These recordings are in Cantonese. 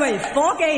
位伙计。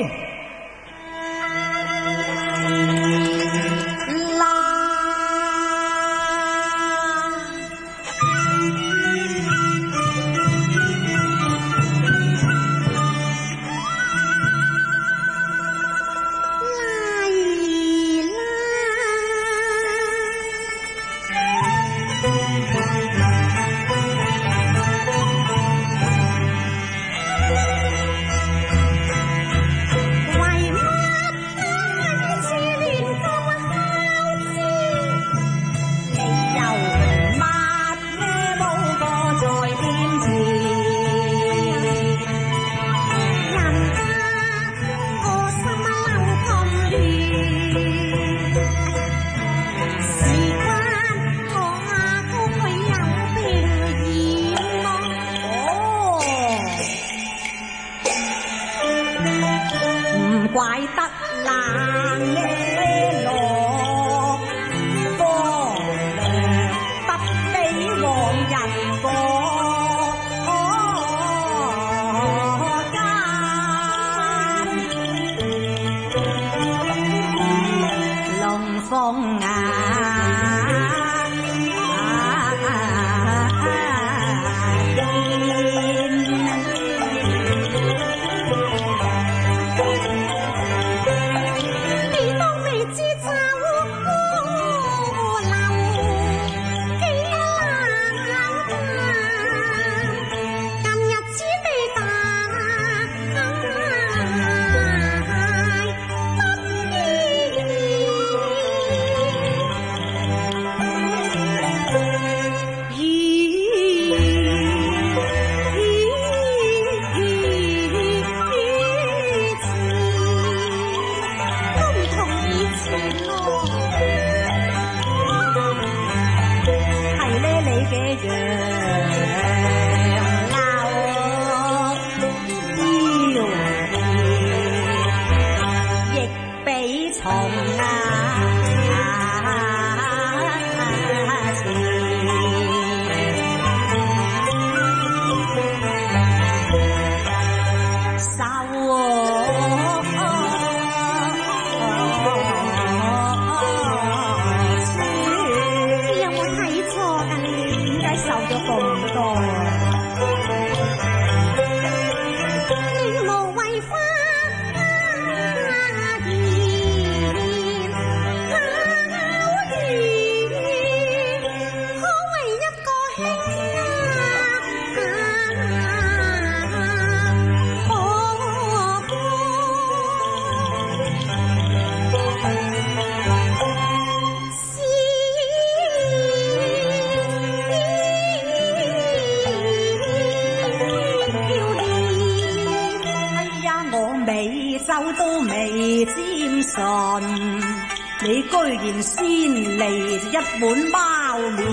你居然先嚟一碗貓面，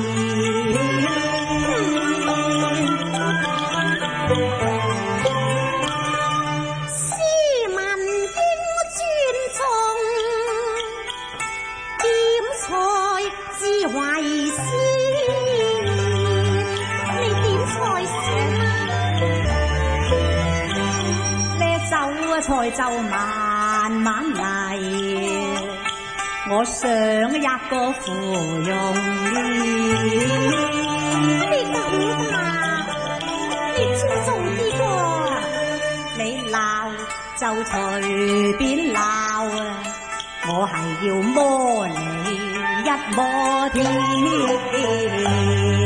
斯文應尊重，點菜至為先。你點菜先呢酒菜就慢慢嚟。我想一個芙蓉面， 你等下，你尊重啲喎。 你鬧就隨便鬧啊！我係要摸你一摸添。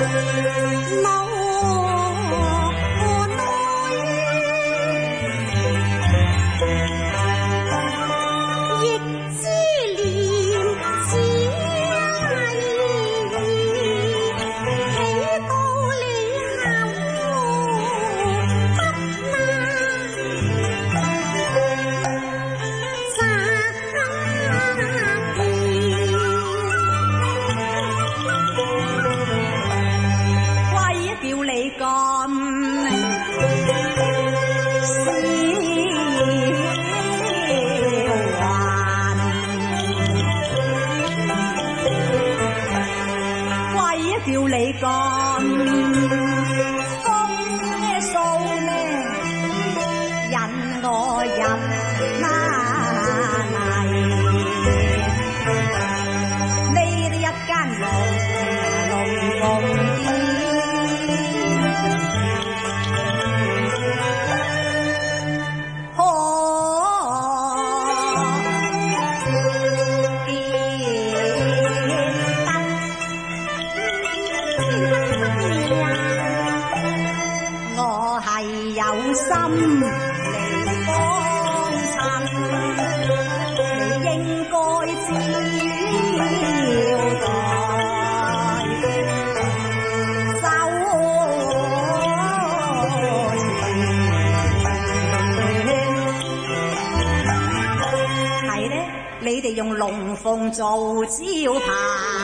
你哋用龍鳳做招牌，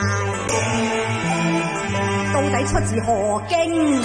到底出自何經？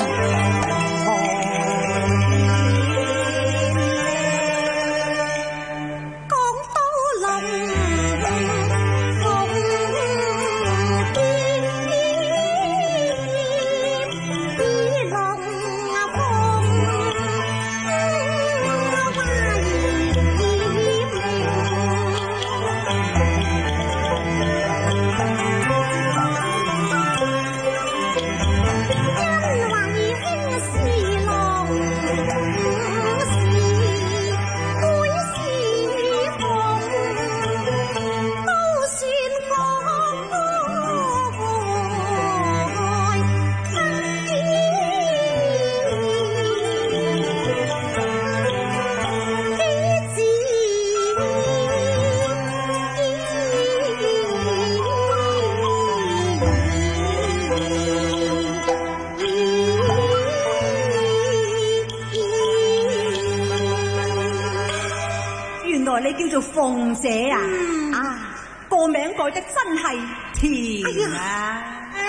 你叫做鳳姐啊？啊，個名改得真係甜啊！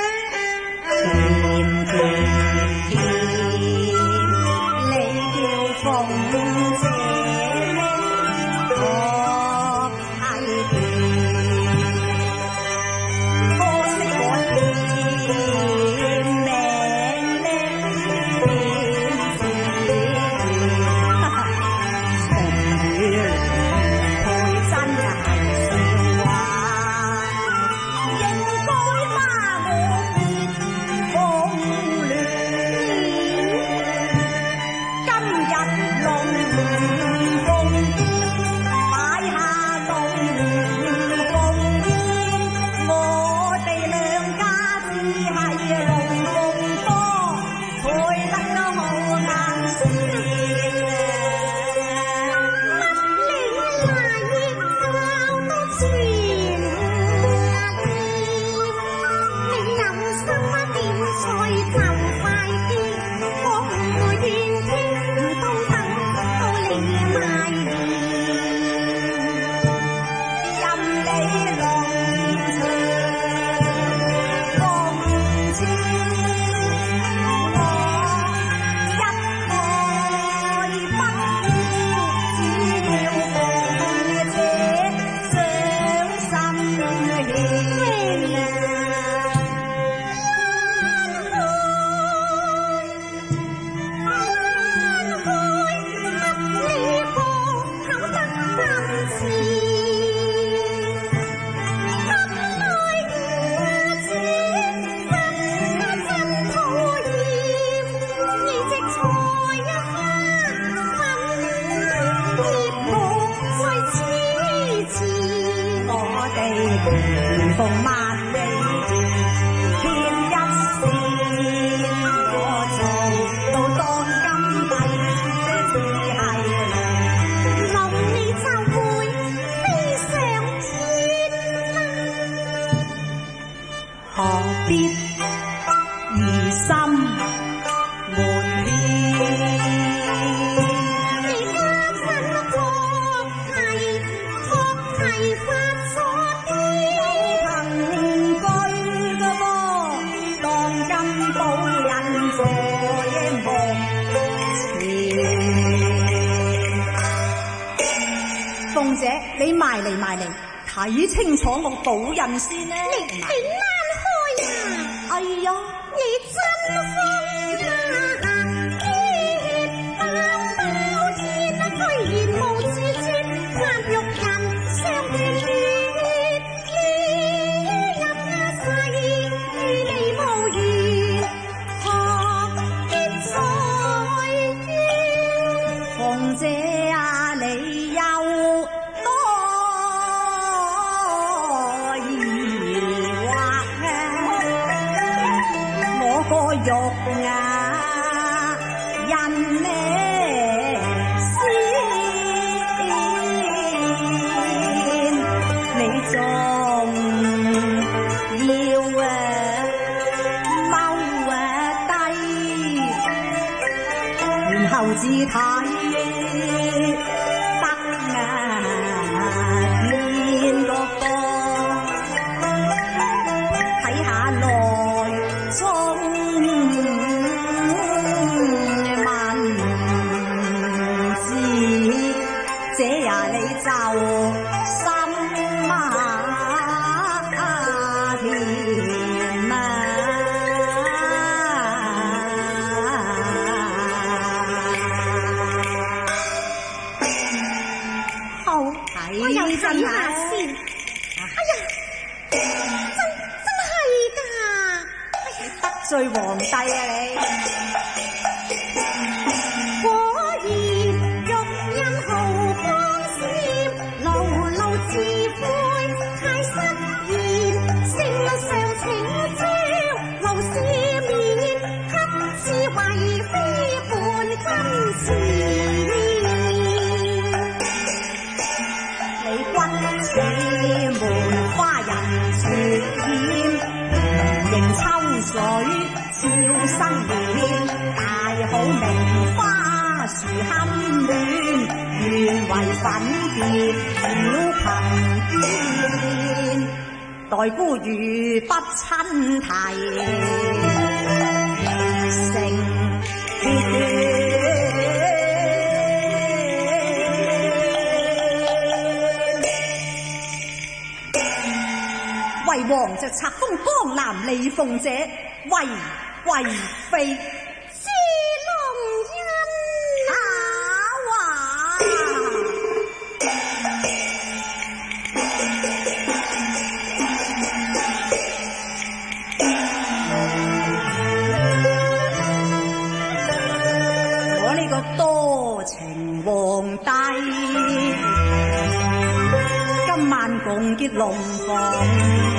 甜甜甜，你叫鳳姐我係甜，可惜我甜名呢甜甜。 何必疑心悶天？ 你家陣國係確係發咗癲， 有憑據㗎噃，當今保人在幕前。鳳姐，你埋嚟睇清楚我保人先呢。 你點掹開啊？ 哎呀， 你真瘋啊！血爆包天啊，居然無自尊，監獄人相斷血，入下世與你無緣，何必再怨？ 鳳姐啊，你又多疑惑啊！我個肉啊，人呢先，你仲要踎低，然後至睇得天個波，睇下內中文字，這呀你就心啊甜啊！好睇我又睇真下先。哎呀，真係㗎！ 得罪皇帝啊你！ 果然玉印豪光閃，牢牢自悔太失言，聖上請將劉氏面，給之為非叛軍前。 你骨似梅花人傳染，迎秋水照新年，大好名花樹堪戀，願為粉蝶小憑肩，待孤如不親提，成血斷。為王就冊封江南李鳳姐為貴妃， 知龍恩好啊！我呢個多情皇帝，今晚共結龍鳳。